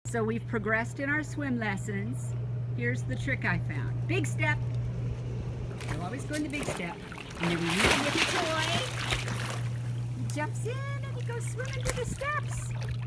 So we've progressed in our swim lessons. Here's the trick I found. Big step. You'll always go in the big step. And then we use the toy. He jumps in and he goes swimming to the steps.